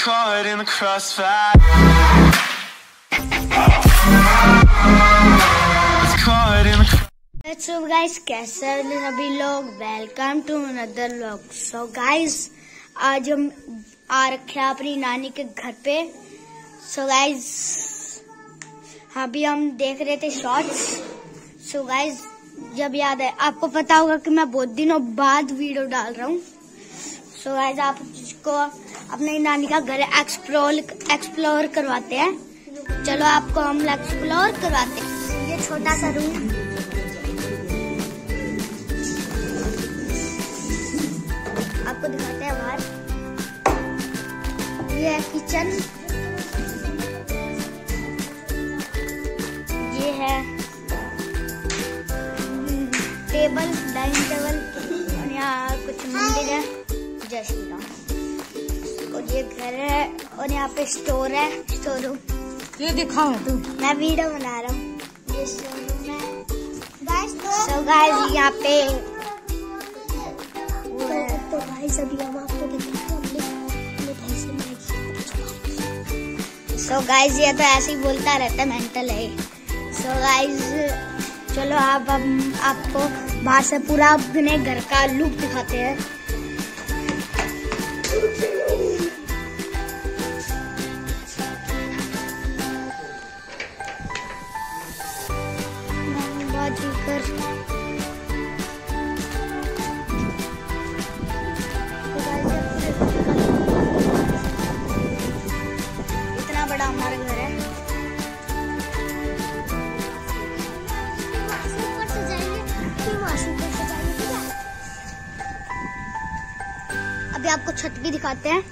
caught in the crossfire. So guys कैसे हैं सभी लोग, welcome to another vlog. So guys आज हम आ रखे हैं अपनी नानी के घर पे। सो गाइस अभी हम देख रहे थे शॉर्ट्स। सो गाइस जब याद है, आपको पता होगा कि मैं बहुत दिनों बाद वीडियो डाल रहा हूँ। सो गाइस आपको अपनी नानी का घर एक्सप्लोर करवाते हैं। चलो आपको हम एक्सप्लोर करवाते हैं। ये छोटा सा रूम, आपको दिखाते हैं बाहर। ये है किचन, ये है टेबल, डाइनिंग टेबल, और यहाँ कुछ मंदिर है, जय श्री राम। और ये घर है और यहाँ पे स्टोर है, स्टोर रूम। ये दिखाओ तू, मैं वीडियो बना रहा हूँ। ये स्टोर रूम है। So guys यहाँ पे तो भाई सभी हम आपको सो गाइज ये तो ऐसे ही बोलता रहता है, मेंटल है। सो गाइज चलो आप आपको बाहर से पूरा अपने घर का लुक दिखाते हैं। इतना बड़ा हमारा घर है। अभी आपको छत भी दिखाते हैं।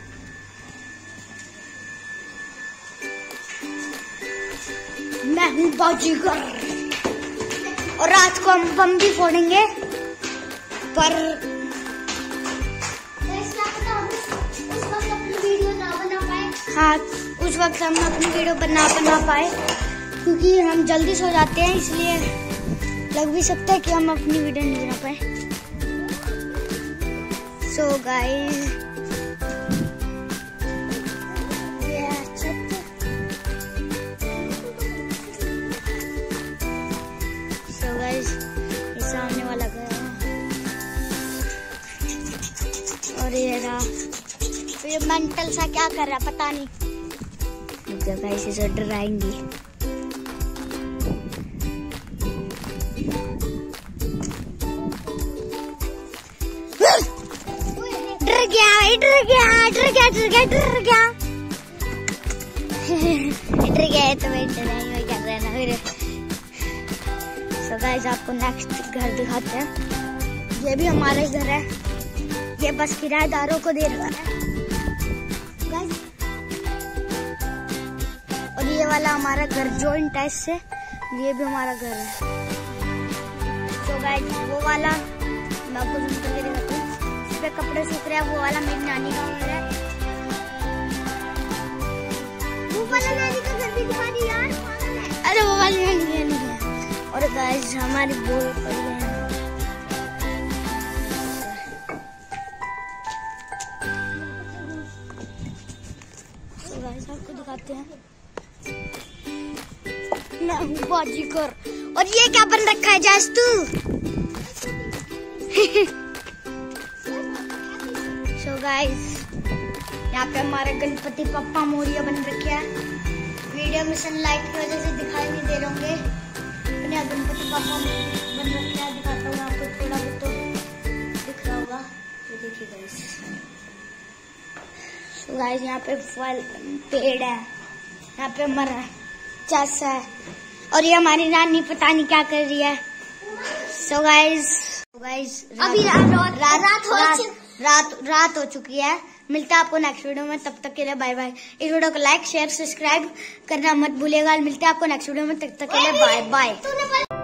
मैं हूँ बाजीगर और रात को हम बम भी फोड़ेंगे, पर हाँ उस वक्त हम अपनी वीडियो बना पाए क्योंकि हम जल्दी सो जाते हैं, इसलिए लग भी सकता है कि हम अपनी वीडियो नहीं बना पाए। सो गाइस ये है छत। सो गाइस ये सामने वाला घर है और ये रहा। तो ये मेंटल सा क्या कर रहा है पता नहीं। गाइस इसे डराएंगी। डर गया तो मैं डराई कर रहे ना फिर। सो गाइस आपको नेक्स्ट घर दिखाते हैं। ये भी हमारा ही घर है, ये बस किराएदारों को दे रहा है गाइस। और ये वाला हमारा घर जॉइंट है इससे, ये भी हमारा घर है। तो गाइस वो वाला मैं आपको जूम करके दिखाता हूँ, इस पे कपड़े सूख रहे हैं। वो वाला मेरी नानी का घर है। वो वाला नानी का घर भी दिखा दी यार, अरे वो वाली नानी नहीं है। और गाइस हमारी बोल पड़ी है। तो गाइस आपको दिखाते हैं, मैं हूँ बाजीगर। और ये क्या बन रखा है जैस तू? सो गाइस यहाँ पे हमारे गणपति पप्पा मोरिया बन रखे हैं। वीडियो में सनलाइट की वजह से दिखाई नहीं दे रहे होंगे, अपने गणपति पप्पा बन रखे हैं। दिखाता हूँ आपको, थोड़ा बहुत तो दिख रहा होगा। ये देखिए गाइस। सो गाइस यहाँ पे फल पेड़ है, यहाँ पे हमारा चस है, और ये हमारी नानी पता नहीं क्या कर रही है। सो गाइस अभी रात हो चुकी है। मिलता है आपको नेक्स्ट वीडियो में, तब तक के लिए बाय बाय। इस वीडियो को लाइक शेयर सब्सक्राइब करना मत भूलिएगा। मिलते हैं आपको नेक्स्ट वीडियो में, तब तक के लिए बाय बाय।